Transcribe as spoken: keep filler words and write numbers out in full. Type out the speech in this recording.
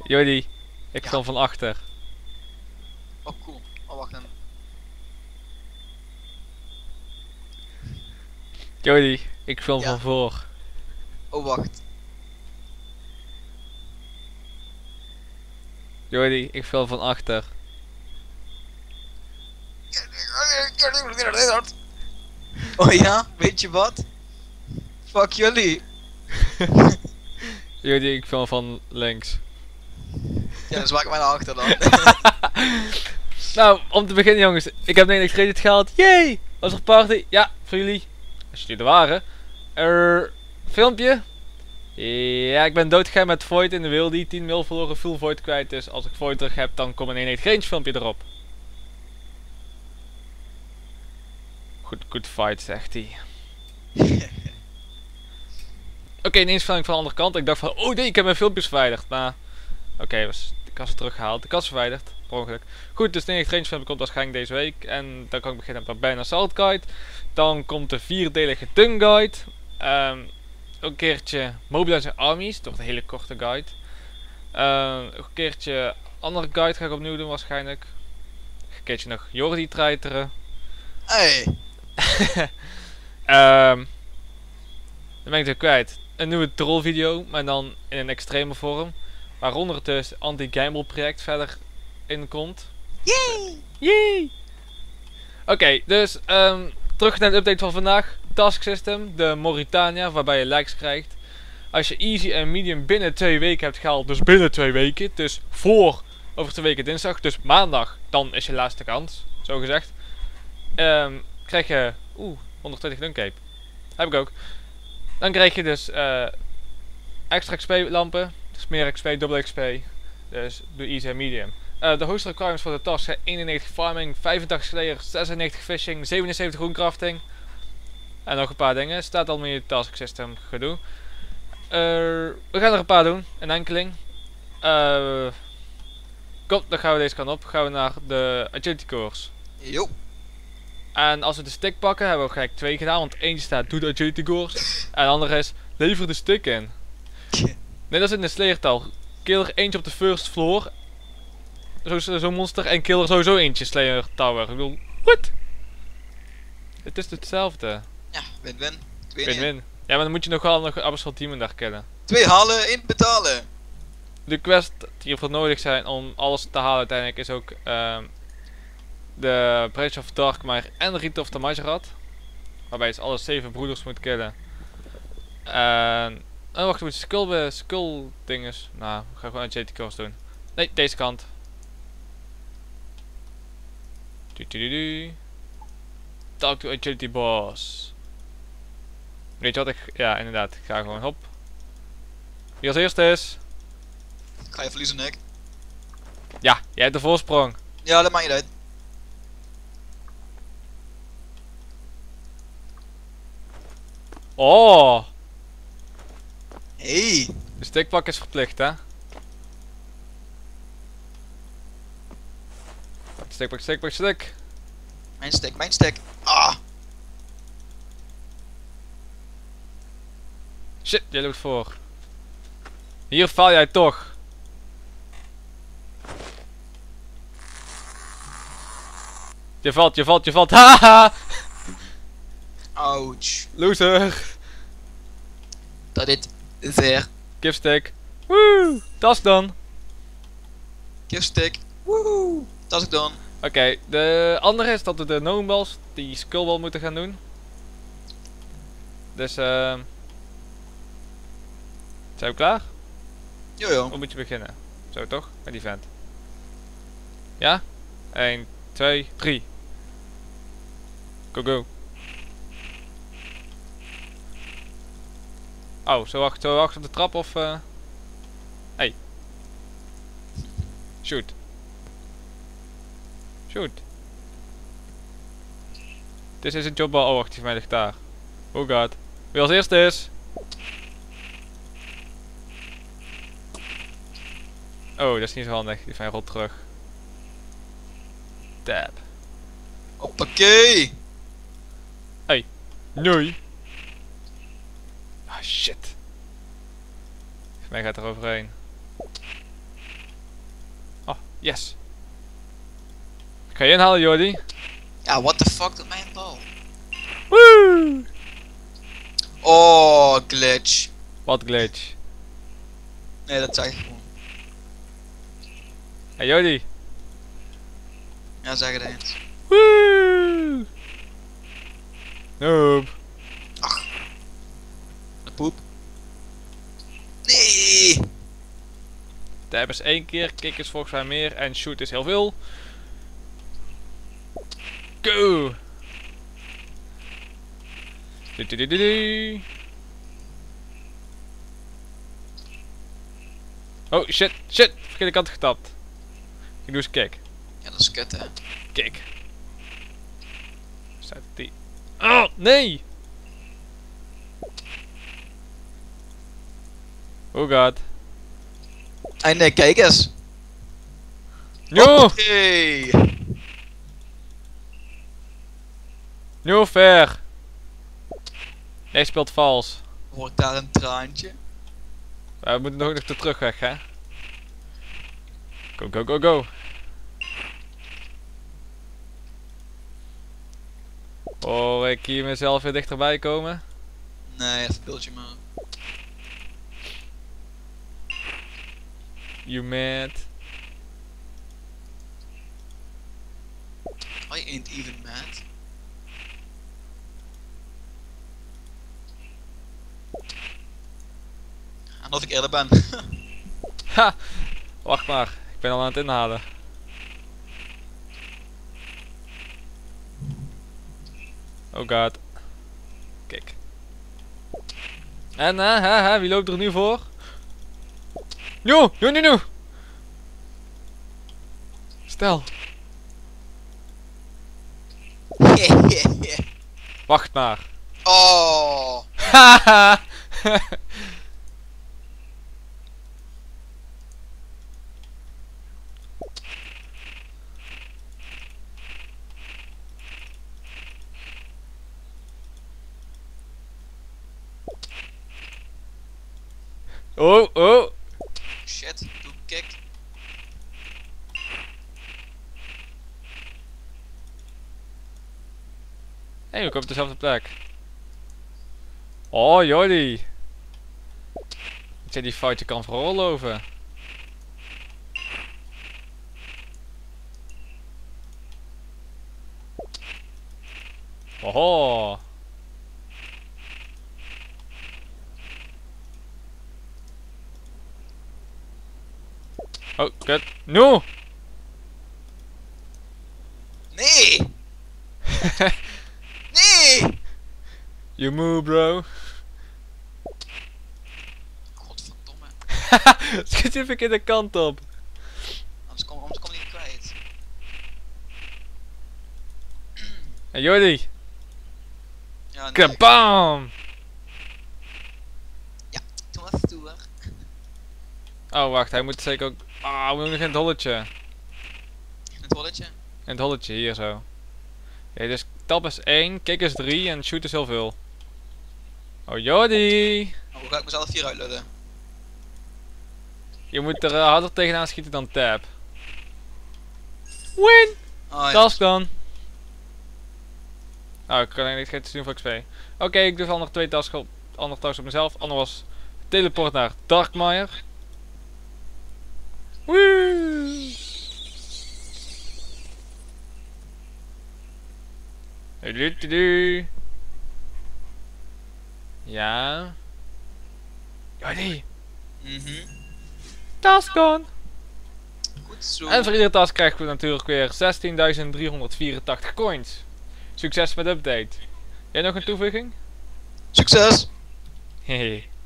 Jody, ik Ja. film van achter. Oh cool. Oh wacht dan. Jody, ik film Ja. van voor. Oh wacht. Jody, ik film van achter. Oh ja, weet je wat? Fuck jullie. Jody, ik film van links. Ja, dan zwaai ik mij naar achter dan. Nou, om te beginnen jongens, ik heb negentien credits gehaald. Yay! Was er party? Ja, voor jullie. Als jullie er waren. Er, filmpje. Ja, ik ben doodgegaan met Void in de wilde. tien mil verloren, full Void kwijt. Dus als ik Void terug heb, dan komt een negentien range filmpje erop. Goed, good fight, zegt hij. Oké, okay, ineens viel ik van de andere kant. Ik dacht van, oh nee, ik heb mijn filmpjes verwijderd. Maar, oké, okay, was ik had ze teruggehaald. Ik had ze verwijderd, per ongeluk. Goed, dus de negentien range filmpje komt waarschijnlijk deze week. En dan kan ik beginnen met de Burn Assault Guide. Dan komt de vierdelige Dung Guide. Um, een keertje Mobilizing Armies. Dat wordt een hele korte guide. Um, een keertje andere guide ga ik opnieuw doen waarschijnlijk. Een keertje nog Jordi treiteren. Hey. um, dan ben ik er kwijt. Een nieuwe troll video, maar dan in een extreme vorm. Waaronder het dus anti-gamble project verder in komt. Yay! Yay! Oké, okay, dus um, terug naar de update van vandaag. Task System, de Mauritania, waarbij je likes krijgt. Als je easy en medium binnen twee weken hebt gehaald, dus binnen twee weken, dus voor over twee weken dinsdag, dus maandag, dan is je laatste kans, zo gezegd. Um, krijg je, oeh, honderdtwintig duncape. Heb ik ook. Dan krijg je dus uh, extra X P lampen, dus meer X P, dubbele X P. Dus doe easy en medium. Uh, de hoogste requirements voor de task zijn eenennegentig farming, vijfentachtig slayer, zesennegentig fishing, zevenenzeventig groencrafting. En nog een paar dingen. Staat al in je task system gedoe. Uh, we gaan er een paar doen, een enkeling. Uh, kom, dan gaan we deze kant op. Gaan we naar de agility course. Yo. En als we de stick pakken, hebben we gelijk twee gedaan. Want eentje staat, doe de agility course. En de andere is, lever de stick in. Nee, dat is in de slayertaal. Kill er eentje op de first floor. Zo'n zo monster. En kill er sowieso eentje slayer tower. Ik bedoel, wat? Het is hetzelfde. Ja, win-win. Win-win. Ja, maar dan moet je nog wel nog Abyssal Demon daar killen. Twee halen, één betalen. De quest die hiervoor nodig zijn om alles te halen uiteindelijk is ook uh, de Bridge of Darkmire en de Rite of the Majorat. Waarbij je alle zeven broeders moet killen. En... Oh, wacht, moet je skull, skull dinges. Nou, ik ga gewoon een J T course doen. Nee, deze kant. Du -du -du -du. Talk to agility boss. Weet je wat ik... Ja, inderdaad. Ik ga gewoon hop. Wie als eerste is... Ga je verliezen, Nick? Ja, jij hebt de voorsprong. Ja, dat maakt niet uit. Oh! Hey. De stickpak is verplicht, hè? Stickpak, stickpak, stick. Mijn stick, mijn stick. Ah. Shit, jij loopt voor. Hier val jij toch. Je valt, je valt, je valt. Haha! Ouch. Loser. Dat dit zeer. Give stick. Woe! Tas dan. Give stick. Woehoe. Dat is ik dan. Oké, okay, de andere is dat we de gnome balls, die skullwall moeten gaan doen. Dus eh... Uh, zijn we klaar? Jojo. Hoe moet je beginnen? Zo toch? Met die vent. Ja? één, twee, drie. Go go. Oh, zo wacht, zo wacht op de trap of... Uh... Hey. Shoot. Shoot. Dit is een jobbal. Oh wacht, die van mij ligt daar. Oh god. Wie als eerste is... Oh, dat is niet zo handig. Die van mij rolt terug. Tab. Hoppakee. Hey. Nee. Ah shit. Voor mij gaat er overheen. Yes. Ik ga je inhalen, Jordi. Ja, what the fuck doet mijn bal? Woo! Oh, glitch. Wat glitch. Nee, dat zeg ik gewoon. Hey Jordi. Ja, zeg het eens. Woo! Noob. De poep. Nee! Tab is één keer, kick is volgens mij meer en shoot is heel veel. Go! Du -du -du -du -du. Oh shit, shit! Verkeerde kant getapt. Ik doe eens kick. Ja, dat is kut, hè. Kick. Staat die. Oh, nee! Oh god. Hey, nee, kijk eens. No! Oké. No fair! Jij speelt vals. Hoor ik daar een traantje? We moeten nog de terugweg, hè? Go, go, go, go! Hoor ik hier mezelf weer dichterbij komen? Nee, even beeldje maar. You mad? I ain't even mad. En dat ik eerder ben. Ha! Wacht maar, ik ben al aan het inhalen. Oh god. Kijk. En, eh, hè, hè, wie loopt er nu voor? No, no, no, no! Stel. Wacht maar. Oh. Haha! Oh, oh! Shit, doe kick. Hé, hey, we komen op dezelfde plek. Oh, Jordi! Dat jij die foutje kan veroorloven. Oho! Oh, kut. No! Nee! Nee! You move, bro. Godverdomme. Schiet je verkeerde kant op. Anders kom, anders kom ik niet kwijt. Hey, Jordi! Ja, nee. Kabam! Ja, toen was het toe. Oh, wacht, hij moet zeker ook. Ah, we moeten nog in het holletje. In het rolletje. In het holletje, hier zo. Oké, dus tab is één, kick is drie en shoot is heel veel. Oh, Jordi! Oh, hoe ga ik mezelf hier uitlullen? Je moet er uh, harder tegenaan schieten dan tab. Win! Oh, ja. Task dan. Oh, ik kan eigenlijk geen te doen voor X P. Oké, okay, ik doe al nog twee tasks op, andere tasks op mezelf. Ander was teleport naar Darkmire. Woo! Du-du-du-du. Ja. Jordi. Mhm. Task gone. Goed zo. En voor iedere task krijgen we natuurlijk weer zestienduizend driehonderdvierentachtig coins. Succes met update. Jij nog een toevoeging? Succes! Hehe.